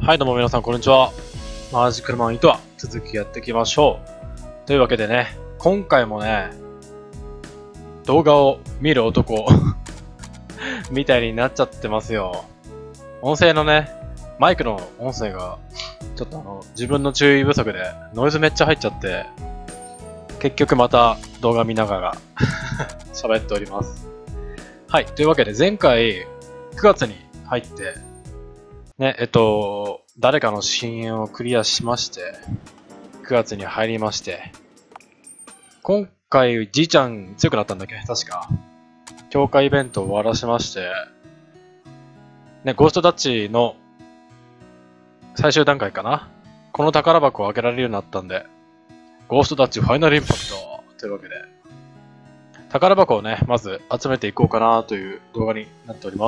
はいどうも皆さんこんにちは。マジックルマンイトは続きやっていきましょう。というわけでね、今回もね、動画を見る男みたいになっちゃってますよ。音声のね、マイクの音声がちょっと自分の注意不足でノイズめっちゃ入っちゃって、結局また動画見ながら喋っております。はい、というわけで前回9月に入ってね、誰かの深淵をクリアしまして、9月に入りまして、今回、じいちゃん強くなったんだっけ確か。強化イベントを終わらしまして、ね、ゴーストダッチの最終段階かな。この宝箱を開けられるようになったんで、ゴーストダッチファイナルインパクトというわけで、宝箱をね、まず集めていこうかなという動画になっております。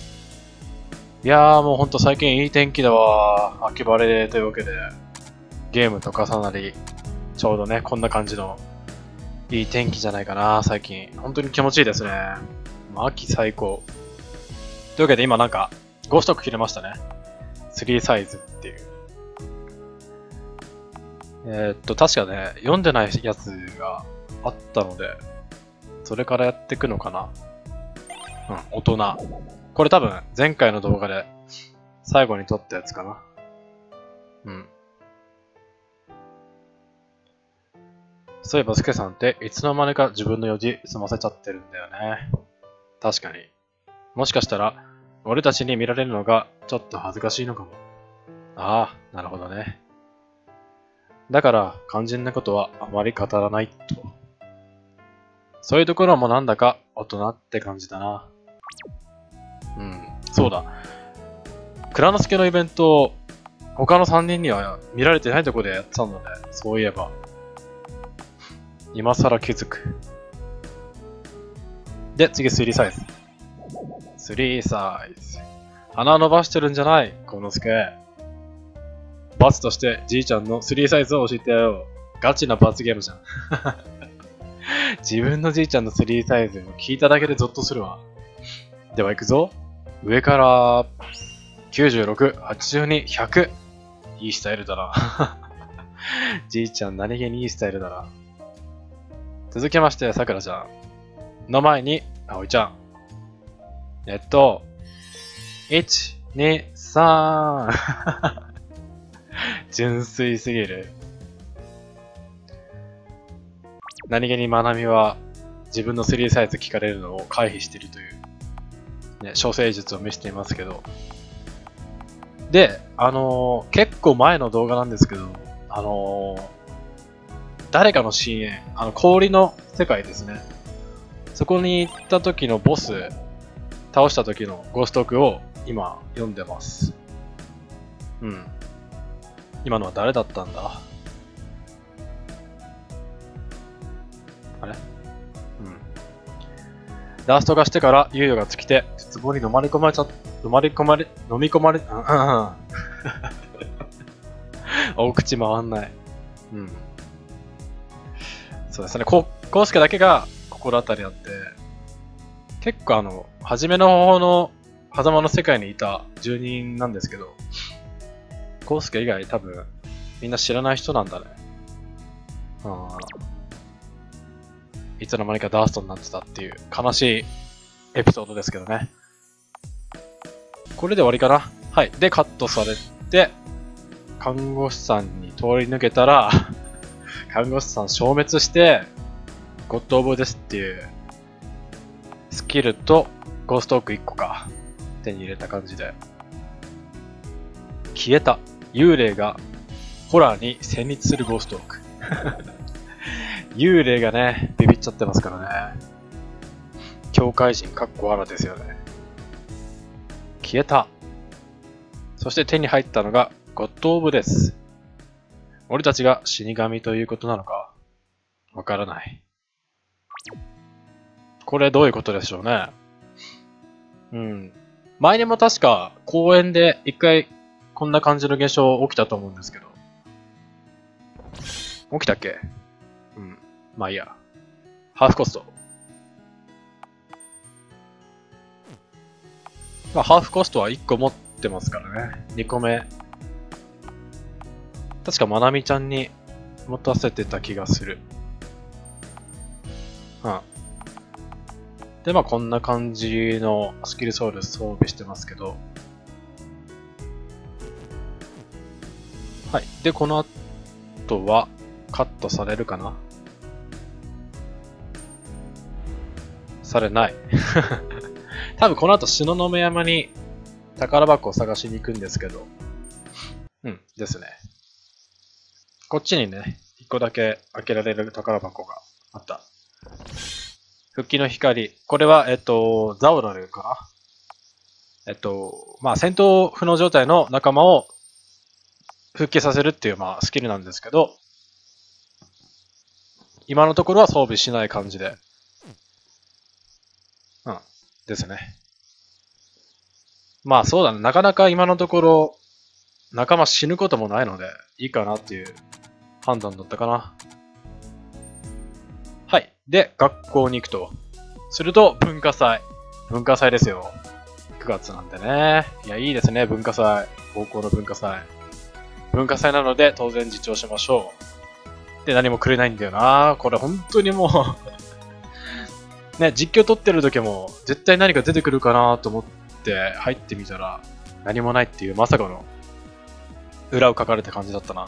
いやーもうほんと最近いい天気だわ。秋晴れというわけで、ゲームと重なり、ちょうどね、こんな感じのいい天気じゃないかな、最近。本当に気持ちいいですね。秋最高。というわけで今なんか、5ストック切れましたね。3サイズっていう。確かね、読んでないやつがあったので、それからやっていくのかな。大人。これ多分前回の動画で最後に撮ったやつかな。そういえばスケさんっていつの間にか自分の用事済ませちゃってるんだよね。確かに。もしかしたら俺たちに見られるのがちょっと恥ずかしいのかも。ああ、なるほどね。だから肝心なことはあまり語らないと。そういうところもなんだか大人って感じだな。そうだ。蔵之介のイベント、他の3人には見られてないところでやってたので、そういえば。今更気づく。で、次3サイズ。3サイズ。鼻伸ばしてるんじゃない、幸之助。罰としてじいちゃんの3サイズを教えてやろう。ガチな罰ゲームじゃん。自分のじいちゃんの3サイズを聞いただけでゾッとするわ。では行くぞ。上から96、82、100。いいスタイルだな。じいちゃん何気にいいスタイルだな。続きまして、さくらちゃんの前に、あおいちゃん。1、2、3。純粋すぎる。何気にまなみは自分の3サイズ聞かれるのを回避しているという。ね、処世術を見せていますけど。で、結構前の動画なんですけど、誰かの深淵、氷の世界ですね。そこに行った時のボス、倒した時のゴーストクを今読んでます。今のは誰だったんだ？あれ？ラストがしてから猶予が尽きて、絶望に飲み込まれ、お口回んない。そうですね、コウスケだけが心当たりあって、結構初めの方の狭間の世界にいた住人なんですけど、コウスケ以外多分みんな知らない人なんだね。いつの間にかダーストになってたっていう悲しいエピソードですけどね。これで終わりかな。はい。で、カットされて、看護師さんに通り抜けたら、看護師さん消滅して、ゴッドオブですっていうスキルとゴーストオーク1個か手に入れた感じで。消えた。幽霊がホラーに戦慄するゴーストオーク。幽霊がね、ビビっちゃってますからね。境界人かっこあらですよね。消えた。そして手に入ったのがゴッドオブです。俺たちが死神ということなのかわからない。これどういうことでしょうね。前にも確か公園で一回こんな感じの現象起きたと思うんですけど。起きたっけ？まあいいや。ハーフコスト。ハーフコストは1個持ってますからね。2個目確かまなみちゃんに持たせてた気がする。うん。で、まあこんな感じのスキルソウル装備してますけど。はい。で、この後はカットされるかな？されない。多分この後東雲山に宝箱を探しに行くんですけど。うんですね。こっちにね、一個だけ開けられる宝箱があった。復帰の光。これは、ザオラルかな。まあ、戦闘不能状態の仲間を復帰させるっていう、まあ、スキルなんですけど、今のところは装備しない感じで。うん。ですね。まあ、そうだね。なかなか今のところ、仲間死ぬこともないので、いいかなっていう判断だったかな。はい。で、学校に行くと。すると、文化祭。文化祭ですよ。9月なんでね。いや、いいですね、文化祭。高校の文化祭。文化祭なので、当然自重しましょう。で、何もくれないんだよな。これ本当にもうね、実況撮ってる時も、絶対何か出てくるかなと思って入ってみたら、何もないっていうまさかの裏を書かれた感じだったな。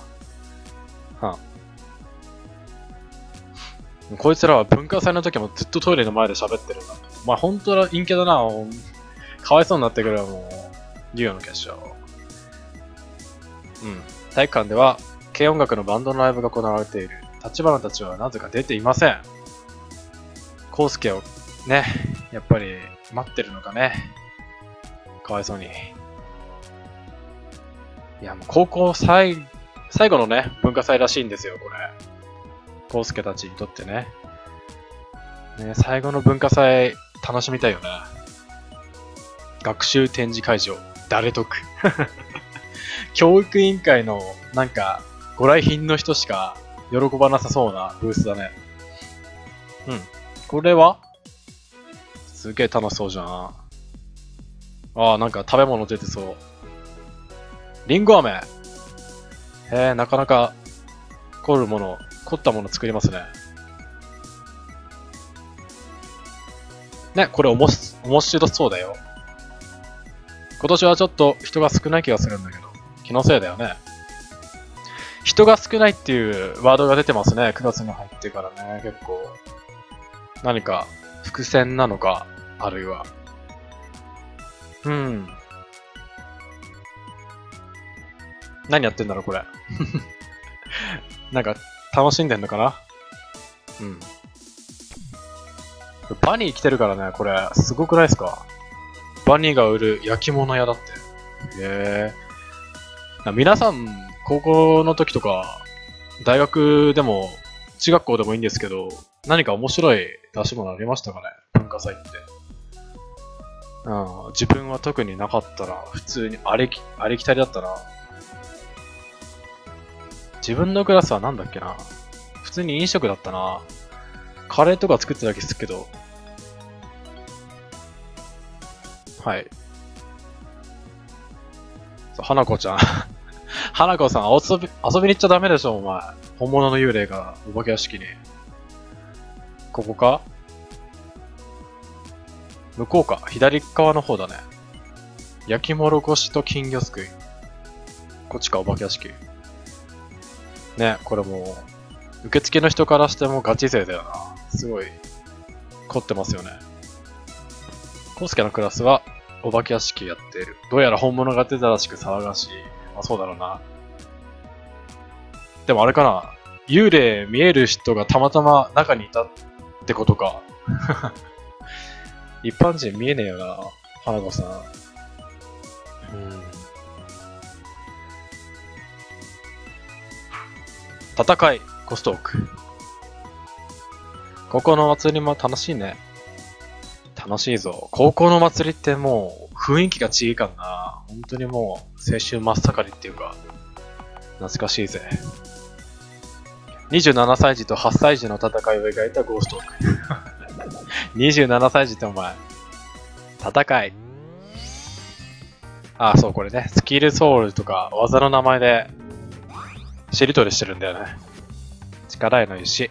こいつらは文化祭の時もずっとトイレの前で喋ってるんだ。まあ本当は陰キャだな。かわいそうになってくるわ、もう。授業の決勝。うん。体育館では、軽音楽のバンドのライブが行われている。立花たちはなぜか出ていません。コウスケをね、やっぱり待ってるのかね。かわいそうに。いや、もう高校最後のね、文化祭らしいんですよ、これ。コウスケたちにとってね。ね、最後の文化祭楽しみたいよね。学習展示会場、誰得教育委員会のなんかご来賓の人しか喜ばなさそうなブースだね。うん。これはすげえ楽しそうじゃん。ああ、なんか食べ物出てそう。リンゴ飴。なかなか凝ったもの作りますね。ね、これ面白そうだよ。今年はちょっと人が少ない気がするんだけど、気のせいだよね。人が少ないっていうワードが出てますね、9月に入ってからね、結構。何か伏線なのか、あるいは。何やってんだろう、これ。なんか、楽しんでんのかな？うん。バニー来てるからね、これ、すごくないですか？バニーが売る焼き物屋だって。皆さん、高校の時とか、大学でも、中学校でもいいんですけど、何か面白い出し物ありましたかね？文化祭って。自分は特になかったら、普通にありきたりだったな。自分のクラスはなんだっけな。普通に飲食だったな。カレーとか作ってた気するけど。はい。花子ちゃん。花子さん、遊びに行っちゃダメでしょ、お前。本物の幽霊がお化け屋敷に。ここか？向こうか。左側の方だね。焼きもろこしと金魚すくい。こっちか、お化け屋敷。ね、これもう、受付の人からしてもガチ勢だよな。すごい、凝ってますよね。コウスケのクラスは、お化け屋敷やっている。どうやら本物が出たらしく騒がしい。まあそうだろうな。でもあれかな。幽霊見える人がたまたま中にいたってことか。一般人見えねえよな、花子さん。戦い、コストーク。高校の祭りも楽しいね。楽しいぞ。高校の祭りってもう雰囲気が違いかな。本当にもう青春真っ盛りっていうか、懐かしいぜ。27歳児と8歳児の戦いを描いたゴーストーク。27歳児ってお前、戦い。あ、そうこれね。スキルソウルとか技の名前でしりとりしてるんだよね。力への石。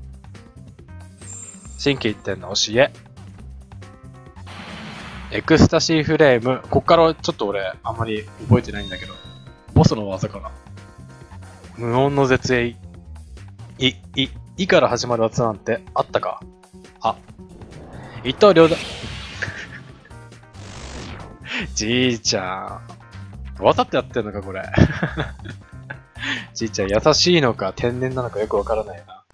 心機一転の教え。エクスタシーフレーム。こっからちょっと俺、あんまり覚えてないんだけど。ボスの技かな。無音の絶縁。いから始まる技なんてあったか。あ。一刀両断。じいちゃん。わざとやってんのか、これ。じいちゃん、優しいのか、天然なのかよくわからないよな。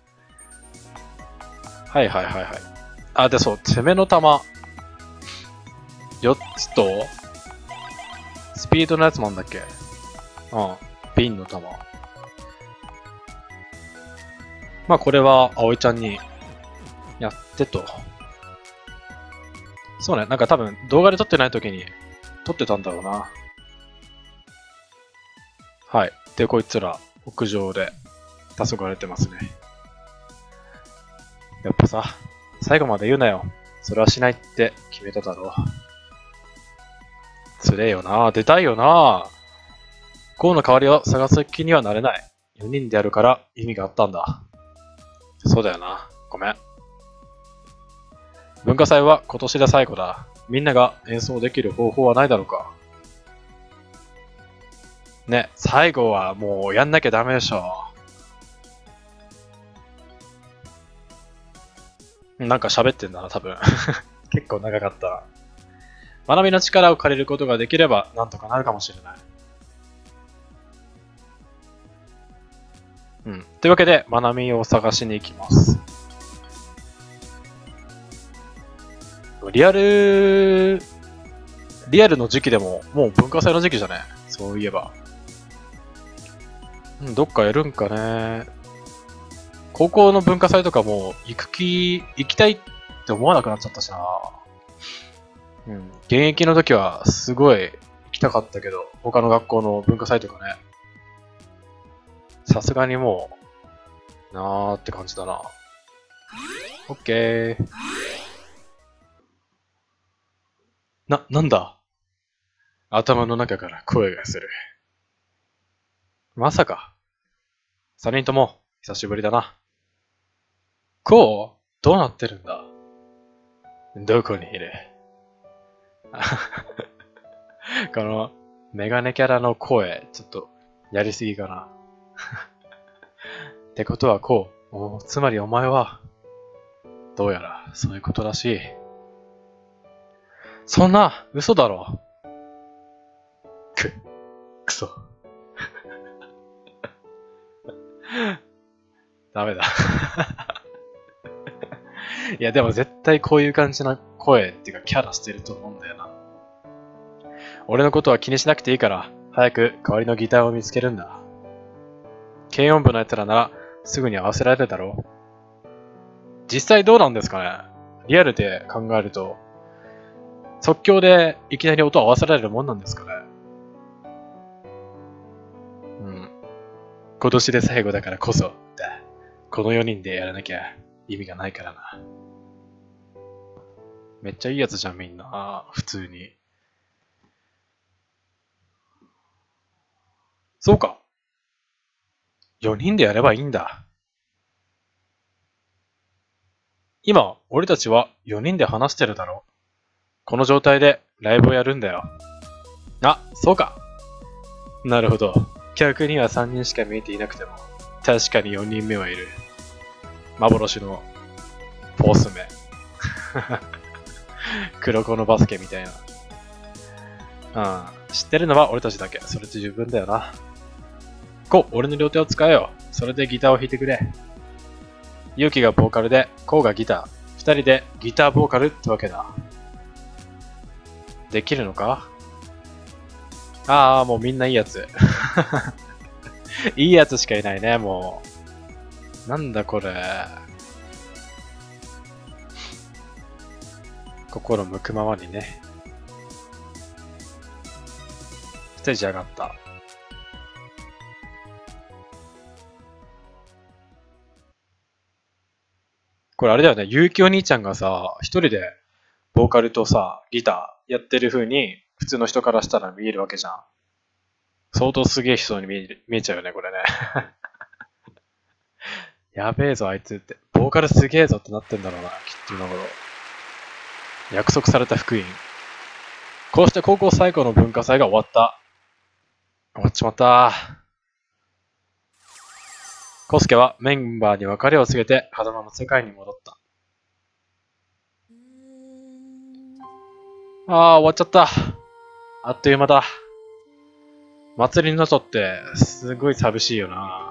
はいはいはいはい。あ、で、そう、攻めの弾。4つと、スピードのやつもあんだっけ。うん。ピンの弾。まあ、これは、葵ちゃんに、やってと。そうね、なんか多分、動画で撮ってない時に、撮ってたんだろうな。はい。で、こいつら、屋上で、黄昏れてますね。やっぱさ、最後まで言うなよ。それはしないって決めただろう。つれえよな。出たいよな。こうの代わりを探す気にはなれない。4人でやるから意味があったんだ。そうだよな。ごめん。文化祭は今年で最後だ。みんなが演奏できる方法はないだろうか。ね、最後はもうやんなきゃダメでしょ。なんか喋ってんだな、多分。結構長かった。学びの力を借りることができれば、なんとかなるかもしれない。うん。というわけで、学びを探しに行きます。リアルの時期でも、もう文化祭の時期じゃね。そういえば。どっかやるんかね。高校の文化祭とかも行きたいって思わなくなっちゃったしな。うん。現役の時はすごい行きたかったけど、他の学校の文化祭とかね。さすがにもう、なーって感じだな。オッケー。なんだ？頭の中から声がする。まさか。3人とも、久しぶりだな。こう？どうなってるんだ？どこにいる？この、メガネキャラの声、ちょっと、やりすぎかな。ってことはこう、つまりお前は、どうやら、そういうことらしい。そんな、嘘だろ。くそ。ダメだ。いや、でも絶対こういう感じの声っていうかキャラしてると思うんだよな。俺のことは気にしなくていいから、早く代わりのギターを見つけるんだ。軽音部のやつらならすぐに合わせられるだろう。実際どうなんですかね？リアルで考えると、即興でいきなり音を合わせられるもんなんですかね？うん。今年で最後だからこそ、だ。この4人でやらなきゃ意味がないからな。めっちゃいいやつじゃんみんな、普通に。そうか。4人でやればいいんだ。今、俺たちは4人で話してるだろ。この状態でライブをやるんだよ。あ、そうか。なるほど。客には3人しか見えていなくても、確かに4人目はいる。幻のフォース目。黒子のバスケみたいな。知ってるのは俺たちだけ。それで十分だよな。俺の両手を使えよ。それでギターを弾いてくれ。ユウキがボーカルで、コウがギター。2人でギターボーカルってわけだ。できるのか？もうみんないいやつ。いいやつしかいないね、もう。なんだこれ。心向くままにね。ステージ上がった。これあれだよね、ゆうきお兄ちゃんがさ、一人でボーカルとさ、ギターやってる風に、普通の人からしたら見えるわけじゃん。相当すげえ人に見えちゃうよね、これね。 やべえぞ、あいつって。ボーカルすげえぞってなってんだろうな、きっと今頃。約束された福音。こうして高校最後の文化祭が終わった。終わっちまった。コスケはメンバーに別れを告げて、狭間の世界に戻った。終わっちゃった。あっという間だ。祭りの後って、すごい寂しいよな。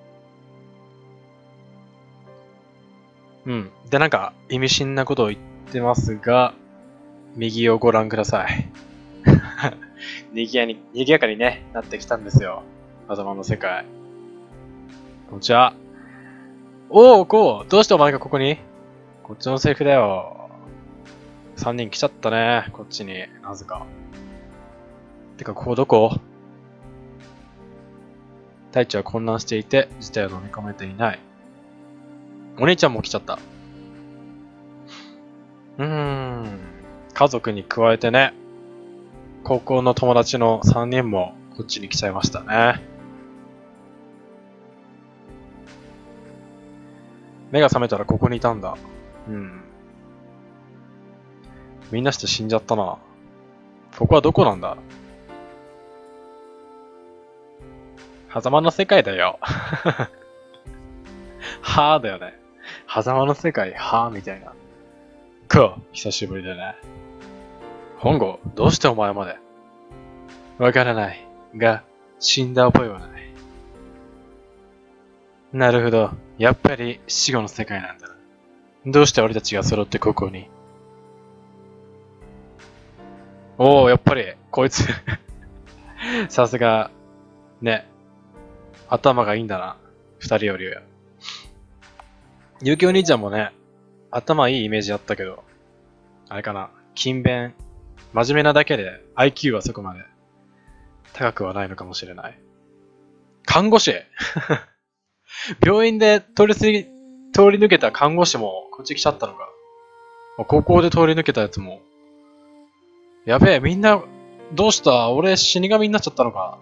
で、なんか、意味深なことを言ってますが、右をご覧ください。賑やかにね、なってきたんですよ。狭間の世界。こんにちは。おー、こう、どうしてお前がここに？こっちのセリフだよ。3人来ちゃったね、こっちに、なぜか。てか、ここどこ？太一は混乱していて、事態を飲み込めていない。お兄ちゃんも来ちゃった。家族に加えてね、高校の友達の3人もこっちに来ちゃいましたね。目が覚めたらここにいたんだ。みんなして死んじゃったな。ここはどこなんだ？狭間の世界だよ。はぁだよね。狭間の世界、はぁみたいな。久しぶりだね。本郷、どうしてお前まで？わからない。が、死んだ覚えはない。なるほど。やっぱり死後の世界なんだな。どうして俺たちが揃ってここに？やっぱり、こいつ。さすが、ね。頭がいいんだな。二人よりは。ゆうきお兄ちゃんもね、頭いいイメージあったけど、あれかな、勤勉、真面目なだけで IQ はそこまで高くはないのかもしれない。看護師病院で通り抜けた看護師もこっち来ちゃったのか。高校で通り抜けたやつも。やべえ、みんな、どうした？俺死神になっちゃったのか。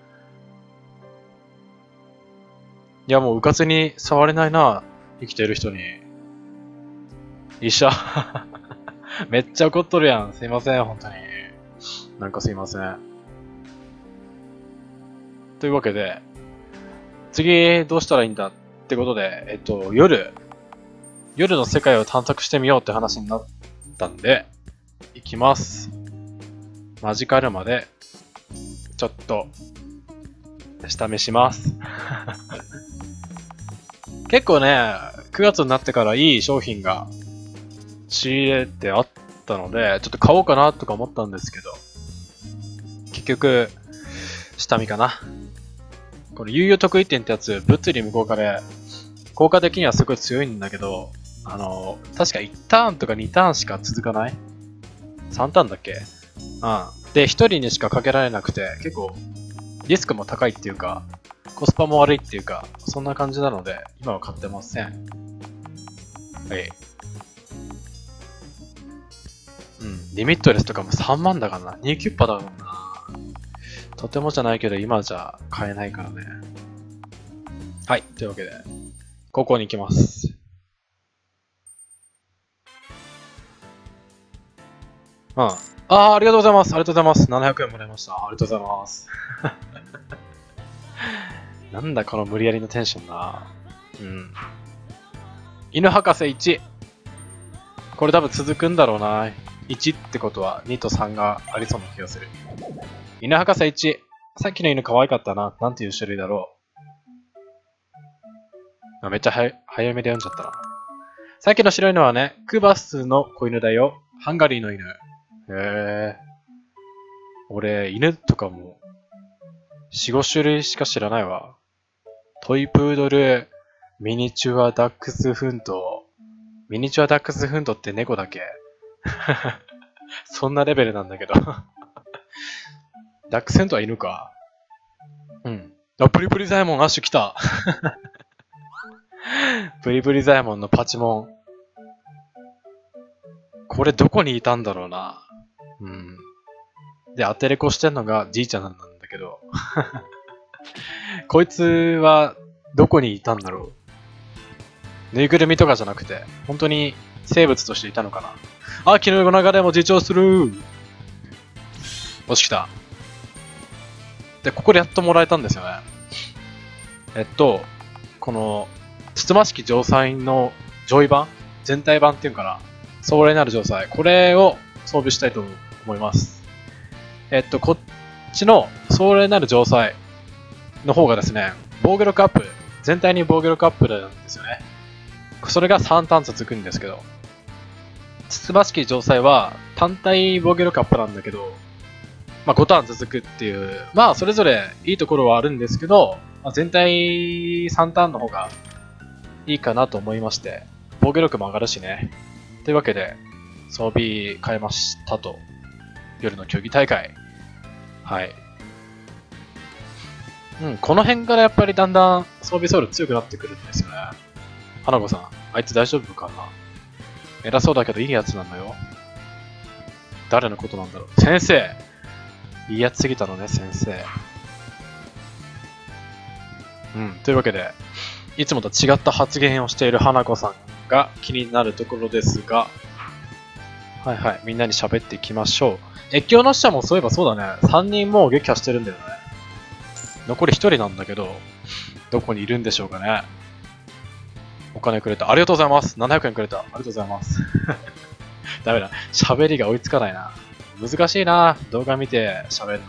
いやもううかつに触れないな。生きてる人に。医者。めっちゃ怒っとるやん。すいません、本当に。なんかすいません。というわけで、次どうしたらいいんだってことで、夜の世界を探索してみようって話になったんで、行きます。マジカルまで、ちょっと、下見します。結構ね、9月になってからいい商品が仕入れてあったので、ちょっと買おうかなとか思ったんですけど、結局、下見かな。これ、悠々得意点ってやつ、物理無効化で、効果的にはすごい強いんだけど、確か1ターンとか2ターンしか続かない ?3 ターンだっけ？で、1人にしかかけられなくて、結構、リスクも高いっていうか、コスパも悪いっていうか、そんな感じなので、今は買ってません。はい。リミットレスとかも3万だからな。2キュッパだもんな。とてもじゃないけど、今じゃ買えないからね。はい。というわけで、ここに行きます。ありがとうございます。ありがとうございます。700円もらいました。ありがとうございます。なんだこの無理やりのテンションな。犬博士1。これ多分続くんだろうな。1ってことは2と3がありそうな気がする。犬博士1。さっきの犬可愛かったな。なんていう種類だろう。めっちゃ早めで読んじゃったな。さっきの白いのはね、クバスの子犬だよ。ハンガリーの犬。俺、犬とかも、4、5種類しか知らないわ。トイプードル、ミニチュアダックスフント。ミニチュアダックスフントって猫だっけ？そんなレベルなんだけど。ダックスフントは犬か。プリプリザイモン、アッシュ来た。プリプリザイモンのパチモン。これどこにいたんだろうな。で、アテレコしてんのがじいちゃんなんだけど。こいつはどこにいたんだろう。 ぬいぐるみとかじゃなくて、本当に生物としていたのかな。秋の流れも自重する。よし、来た。で、ここでやっともらえたんですよね。この、つつましき城塞の上位版全体版っていうかな。壮麗なる城塞。これを装備したいと思います。こっちの壮麗なる城塞の方がですね、防御力アップ。全体に防御力アップなんですよね。それが3ターン続くんですけど、つつましき城塞は単体防御力アップなんだけど、まあ5ターン続くっていう、まあそれぞれいいところはあるんですけど、まあ、全体3ターンの方がいいかなと思いまして、防御力も上がるしね。というわけで、装備変えましたと。夜の競技大会。はい。この辺からやっぱりだんだん装備ソウル強くなってくるんですよね。花子さん、あいつ大丈夫かな？偉そうだけどいいやつなんだよ。誰のことなんだろう。先生！いいやつすぎたのね、先生。というわけで、いつもと違った発言をしている花子さんが気になるところですが、はいはい、みんなに喋っていきましょう。越境の使者もそういえばそうだね。3人もう撃破してるんだよね。残り1人なんだけど、どこにいるんでしょうかね。お金くれた。ありがとうございます。700円くれた。ありがとうございます。ダメだ。喋りが追いつかないな。難しいな。動画見て喋るのって。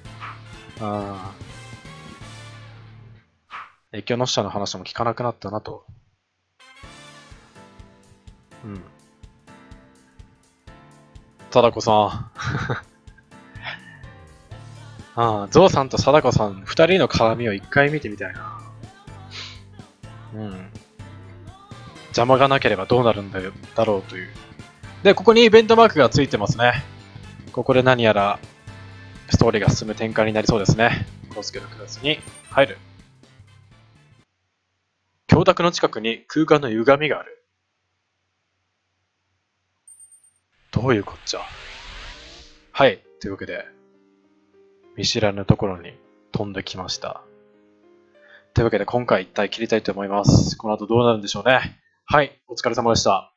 越境の使者の話も聞かなくなったなと。貞子さん。ゾウさんと貞子さん、二人の絡みを一回見てみたいな。邪魔がなければどうなるんだろうという。で、ここにイベントマークがついてますね。ここで何やらストーリーが進む展開になりそうですね。コウスケのクラスに入る。教卓の近くに空間の歪みがある。どういうこっちゃ。はい。というわけで、見知らぬところに飛んできました。というわけで今回一体切りたいと思います。この後どうなるんでしょうね。はい。お疲れ様でした。